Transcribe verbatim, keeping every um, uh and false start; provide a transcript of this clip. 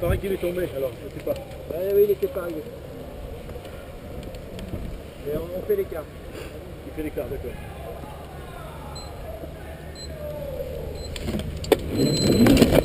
paraît qu'il est tombé, alors je sais pas. Ouais, oui, il était pas arrivé. Et on, on fait l'écart. Il fait l'écart, d'accord.